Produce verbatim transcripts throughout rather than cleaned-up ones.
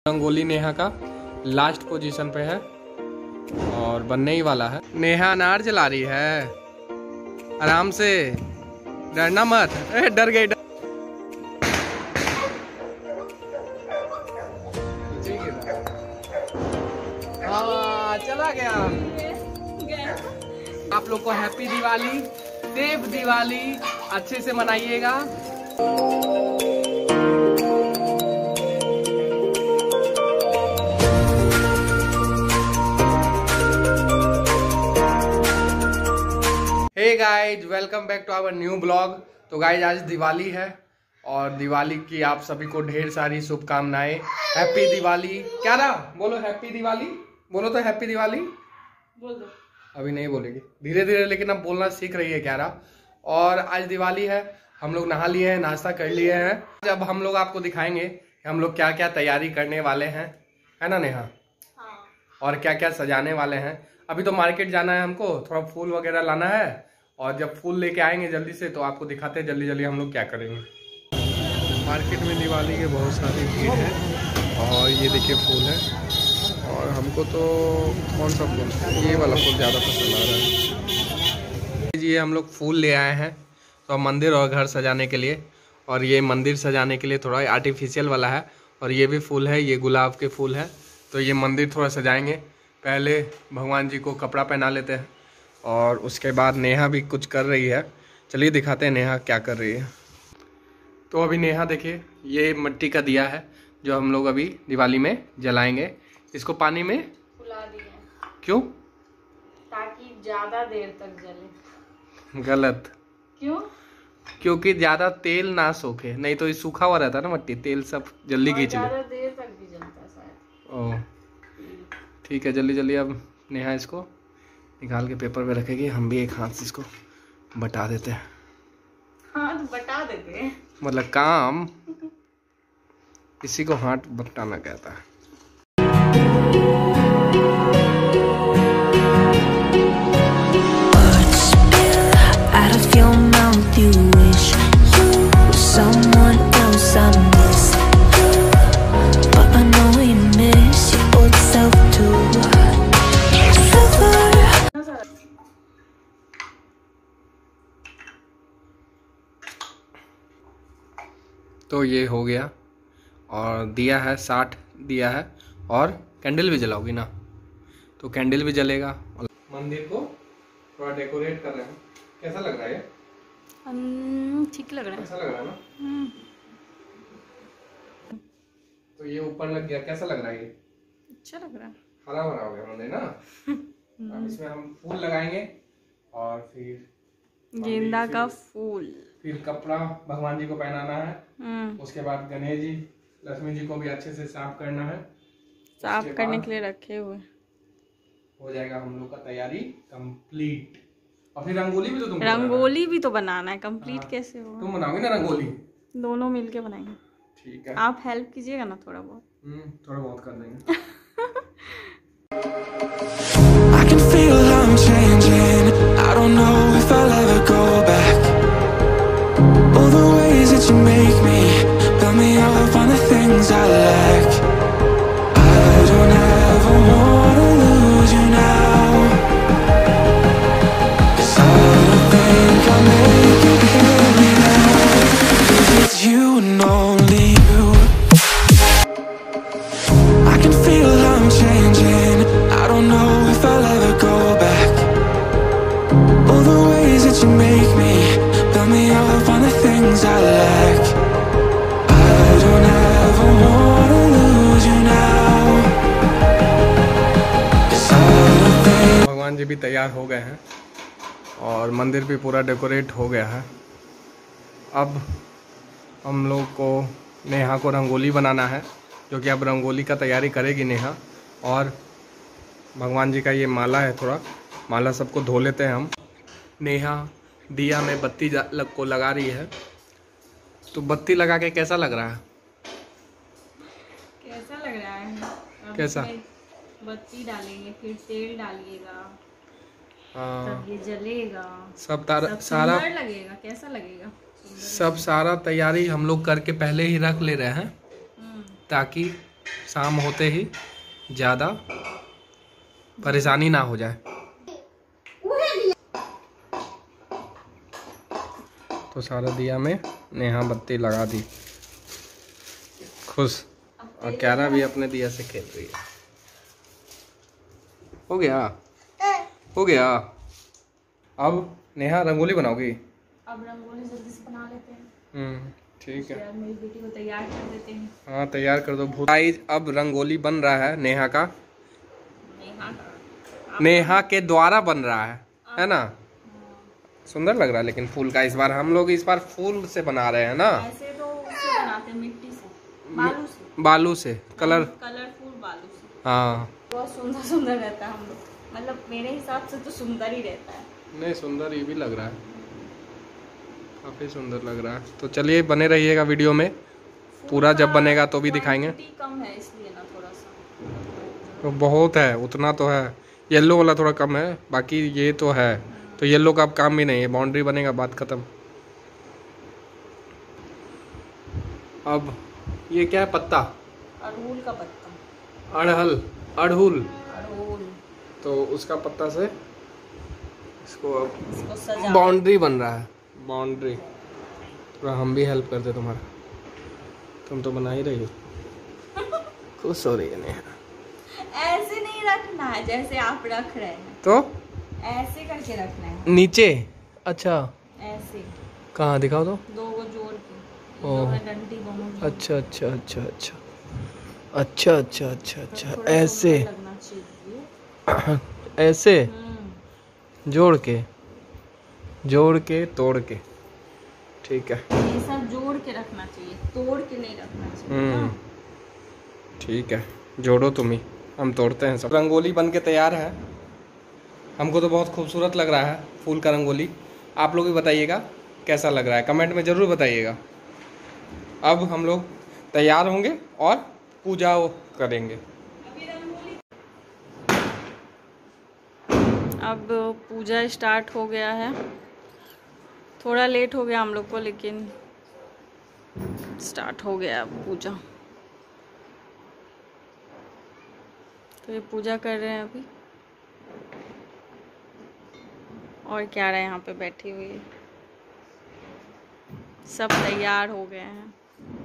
रंगोली नेहा का last position पे है और बनने ही वाला है। नेहा अनार जला रही है, आराम से, डरना मत। ए, डर गई डर। हाँ, चला गया। आप लोग को हैप्पी दिवाली, सेफ दिवाली, अच्छे से मनाइएगा। Hey guys, welcome back to our new blog. तो गाइज आज दिवाली है और दिवाली की आप सभी को ढेर सारी शुभकामनाएं। हैप्पी दिवाली। क्या रहा? बोलो हैप्पी दिवाली। बोलो तो हैप्पी दिवाली बोल दो। अभी नहीं बोलेगी, धीरे धीरे, लेकिन अब बोलना सीख रही है क्या रहा। और आज दिवाली है, हम लोग नहा लिए हैं, नाश्ता कर लिए हैं। जब हम लोग आपको दिखाएंगे कि हम लोग क्या क्या तैयारी करने वाले हैं, है ना नेहा? हाँ। और क्या क्या सजाने वाले हैं। अभी तो मार्केट जाना है हमको, थोड़ा फूल वगैरह लाना है और जब फूल लेके आएंगे जल्दी से तो आपको दिखाते हैं जल्दी जल्दी हम लोग क्या करेंगे। मार्केट में दिवाली के बहुत सारी भीड़ है और ये देखिए फूल है। और हमको तो कौन सा फूल, ये वाला फूल ज़्यादा पसंद आ रहा है। ये हम लोग फूल ले आए हैं तो मंदिर और घर सजाने के लिए। और ये मंदिर सजाने के लिए थोड़ा आर्टिफिशियल वाला है और ये भी फूल है, ये गुलाब के फूल है। तो ये मंदिर थोड़ा सजाएंगे। पहले भगवान जी को कपड़ा पहना लेते हैं और उसके बाद नेहा भी कुछ कर रही है। चलिए दिखाते हैं नेहा क्या कर रही है। तो अभी नेहा देखिए, ये मिट्टी का दिया है जो हम लोग अभी दिवाली में जलाएंगे। इसको पानी में फुला दिया। क्यों? ताकि ज्यादा देर तक जले। गलत। क्यों? क्योंकि ज्यादा तेल ना सोखे, नहीं तो ये सूखा हुआ रहता है ना मिट्टी, तेल सब जल्दी खींच ले। ज्यादा देर तक भी जलता शायद। ओह ठीक है, जल्दी जल्दी अब नेहा इसको निकाल के पेपर पे रखेगी। हम भी एक हाथ से इसको बटा देते हैं। हाँ तो बटा देते हैं, मतलब काम इसी को हाथ बटाना कहता है। तो ये हो गया और दिया है, साठ दिया है और कैंडल भी जलाओगी ना, तो कैंडल भी जलेगा। मंदिर को थोड़ा डेकोरेट कर रहे हैं। कैसा लग रहा है? ठीक लग रहा है। कैसा लग रहा है ना? तो ये ऊपर लग गया, कैसा लग रहा है? ये अच्छा लग रहा है, हरा भरा हो गया मंदिर ना। अब इसमें हम फूल लगाएंगे और फिर गेंदा का फूल, फिर कपड़ा भगवान जी को पहनाना है। उसके बाद गणेश जी, लक्ष्मी जी को भी अच्छे से साफ करना है। साफ करने के लिए रखे हुए हो जाएगा हम लोग का तैयारी कंप्लीट। और फिर रंगोली भी तो तुम रंगोली भी तो बनाना है। कंप्लीट कैसे होगा? तुम बनाओगे ना रंगोली? दोनों मिलके बनाएंगे। ठीक है, आप हेल्प कीजिएगा ना थोड़ा बहुत। हम्म थोड़ा बहुत कर देंगे। I can feel I'm changing. I don't know if I'll ever go back. All the ways that you make me, build me up on the things I lack. I don't ever wanna lose you now. 'Cause I don't think I'll make it clear now. 'Cause it's you and only you. I can feel I'm changing. I don't know if I'll ever go back. All the ways that you make me, build me up on the things I lack. I don't ever wanna lose you now. 'Cause I don't think. भगवान जी भी तैयार हो गए हैं और मंदिर भी पूरा डेकोरेट हो गया है। अब हम लोग को नेहा को रंगोली बनाना है, जो कि अब रंगोली का तैयारी करेगी नेहा। और भगवान जी का ये माला है, थोड़ा माला सबको धो लेते हैं हम। नेहा दिया में बत्ती लग को लगा रही है। तो बत्ती लगा के कैसा लग रहा है? कैसा लग रहा है? कैसा? बत्ती डालेंगे, फिर तेल डालिएगा, हाँ, तब ये जलेगा, सब तारा सब सारा लगेगा। कैसा लगेगा? सब सारा तैयारी हम लोग करके पहले ही रख ले रहे हैं ताकि शाम होते ही ज़्यादा परेशानी ना हो जाए। तो सारा दिया में नेहा बत्ती लगा दी, खुश। और क्यारा भी अपने दिया से खेल रही है। हो गया हो गया। अब नेहा रंगोली बनाओगी? अब रंगोली जल्दी से बना लेते हैं। हम्म ठीक है। यार मेरी बेटी को तैयार कर देते हैं। हाँ तैयार कर दो। गाइस अब रंगोली बन रहा है नेहा का, नेहा का नेहा के द्वारा बन रहा है, है ना? सुंदर लग रहा है लेकिन फूल का। इस बार हम लोग इस बार फूल से बना रहे हैं ना। ऐसे तो उससे बनाते हैं, मिट्टी से, बालू से। बालू से, कलर कलरफुल बालू से। हाँ बहुत सुंदर सुंदर रहता है हम लोग, मतलब मेरे हिसाब से तो सुंदर ही रहता है। नहीं सुंदर ये भी लग रहा है, काफी सुंदर लग रहा है। तो चलिए बने रहिएगा वीडियो में, पूरा जब बनेगा तो भी दिखाएंगे। कम है इसलिए ना थोड़ा सा। तो बहुत है, उतना तो है। येलो वाला थोड़ा कम है, बाकी ये तो है। तो येलो का अब काम भी नहीं है, बाउंड्री बनेगा बात खत्म। अब ये क्या है? पत्ता, अड़हुल का पत्ता। अड़हल, अड़हुल। अड़हुल तो उसका पत्ता से इसको अब इसको सजा। बाउंड्री बन रहा है, बाउंड्री। थोड़ा हम भी हेल्प करते तुम्हारा, तुम तो बना ही रही हो। खुश हो रही है नेहा। ऐसे नहीं रखना है जैसे आप रख रहे हैं, तो ऐसे करके रखना है। नीचे? अच्छा ऐसे कहाँ दिखाओ तो। दो को जोड़ के, ओह। डंडी दोनों। अच्छा अच्छा अच्छा अच्छा अच्छा अच्छा अच्छा अच्छा थोड़ा ऐसे सुंदर लगना चाहिए। ऐसे हम्म, जोड़ के, जोड़ के तोड़ के, ठीक है। ये सब जोड़ के रखना चाहिए, तोड़ के नहीं रखना चाहिए हम्म ना। ठीक है, जोड़ो तुम ही, हम तोड़ते हैं सब। रंगोली बन के तैयार है। हमको तो बहुत खूबसूरत लग रहा है फूल का रंगोली। आप लोग भी बताइएगा कैसा लग रहा है, कमेंट में ज़रूर बताइएगा। अब हम लोग तैयार होंगे और पूजा करेंगे। अब पूजा स्टार्ट हो गया है। थोड़ा लेट हो गया हम लोग को, लेकिन स्टार्ट हो गया अब पूजा। तो ये पूजा कर रहे हैं अभी, और क्या रहे यहाँ पे बैठी हुई है। सब तैयार हो गए हैं।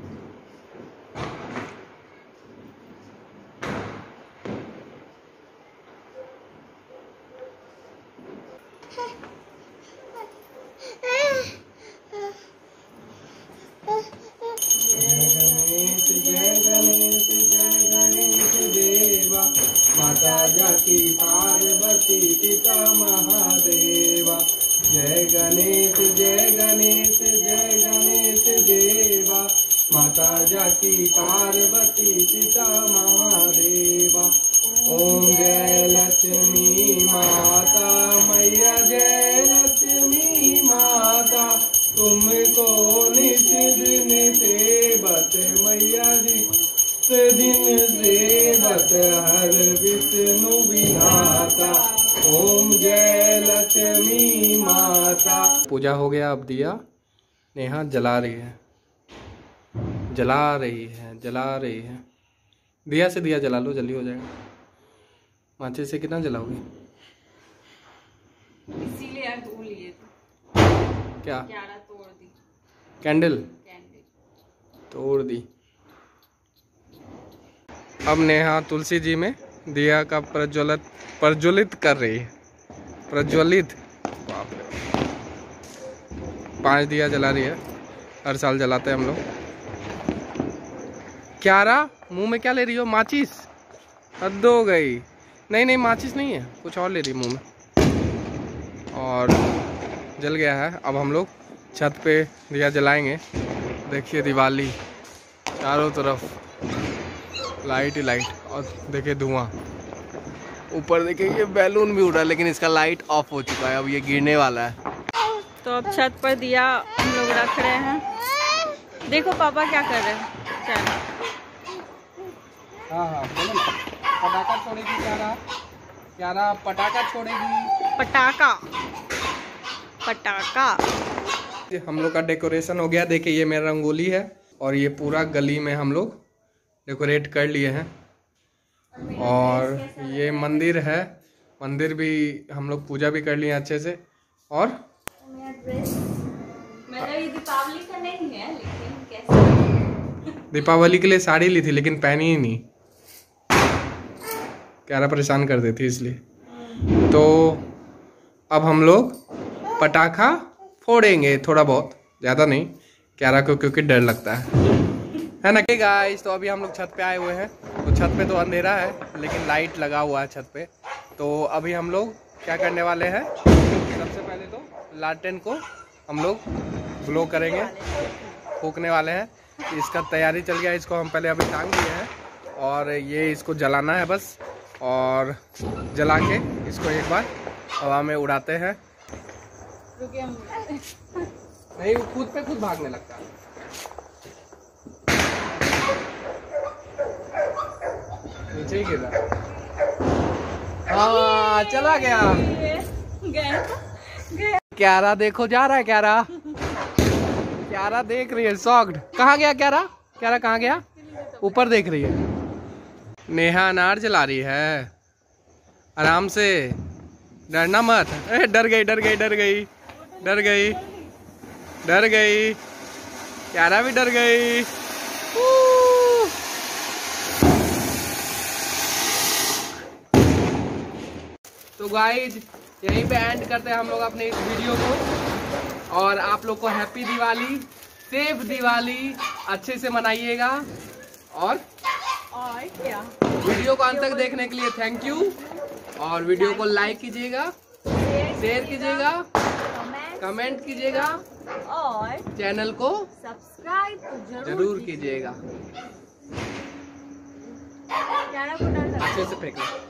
माता जाकी पार्वती पिता महादेवा। जय गणेश जय गणेश जय गणेश देवा। माता जाकी पार्वती पिता महादेवा। ओम जय लक्ष्मी माता मैया, जय लक्ष्मी माता। तुमको नित दिन सेवत मैया जी, दिन सेवत हर विष्णु विधाता। ओम जय लक्ष्मी माता। पूजा हो गया, अब दिया नेहा जला रही है, जला रही है, जला रही है। दिया से दिया जला लो, जल्दी हो जाएगा। माचिस से कितना जलाओगे? इसीलिए यार धो लिए थे। क्या? ग्यारह तोड़ दी कैंडल, कैंडल तोड़ दी। अब नेहा तुलसी जी में दिया का प्रज्वलित प्रज्वलित कर रही है, प्रज्वलित। बाप रे, पांच दिया जला रही है, हर साल जलाते हैं हम लोग। क्यारा मुंह में क्या ले रही हो? माचिस? हद हो गई। नहीं नहीं माचिस नहीं है, कुछ और ले रही मुंह में। और जल गया है। अब हम लोग छत पे दिया जलाएंगे। देखिए दिवाली, चारों तरफ लाइट ही लाइट, और देखिए धुआं। ऊपर देखिए ये बैलून भी उड़ रहा है, लेकिन इसका लाइट ऑफ हो चुका है, अब ये गिरने वाला है। तो अब छत पर दिया हम लोग रख रहे हैं। देखो पापा क्या कर रहे हैं। चलो हाँ हाँ बोलो ना। पटाखा छोड़ेगी क्यारा? क्यारा पटाखा छोड़ेगी? पटाखा, पटाखा। हम लोग का डेकोरेशन हो गया। देखिए ये मेरा रंगोली है, और ये पूरा गली में हम लोग डेकोरेट कर लिए हैं। और ये मंदिर है, मंदिर भी हम लोग पूजा भी कर लिए अच्छे से। और मेरा ये दीपावली का नहीं है, लेकिन कैसे दीपावली के लिए साड़ी ली थी लेकिन पहनी ही नहीं, क्यारा परेशान कर देती इसलिए। तो अब हम लोग पटाखा फोड़ेंगे, थोड़ा बहुत, ज़्यादा नहीं, क्यारा को क्योंकि डर लगता है है ना गाइस। तो अभी हम लोग छत पे आए हुए हैं। तो छत पे तो अंधेरा है लेकिन लाइट लगा हुआ है छत पे। तो अभी हम लोग क्या करने वाले हैं, सबसे पहले तो लालटेन को हम लोग ग्लो करेंगे, फूकने वाले हैं। इसका तैयारी चल गया, इसको हम पहले अभी टांग दिए हैं और ये इसको जलाना है बस। और जला के इसको एक बार हवा में उड़ाते हैं। नहीं, वो खुद पे खुद भागने लगता है। नीचे ही गिरा। हाँ, चला गया। क्यारा देखो जा रहा है, क्यारा क्यारा देख रही है शॉक्ड। कहाँ गया क्यारा? क्यारा कहाँ गया? ऊपर देख रही है। नेहा अनार जला रही है, आराम से, डरना मत। ए, डर गई डर गई डर गई डर गई डर गई क्यारा भी डर गई। तो गाइज यहीं पे एंड करते हैं हम लोग अपने इस वीडियो को। और आप लोग को हैप्पी दिवाली, सेफ दिवाली, अच्छे से मनाइएगा। और और क्या, वीडियो को अंत तक देखने के लिए थैंक यू। और वीडियो को लाइक कीजिएगा, शेयर कीजिएगा, कमेंट कीजिएगा और चैनल को सब्सक्राइब जरूर, जरूर कीजिएगा। क्यारा को डर लगता है। अच्छे से फेंकना।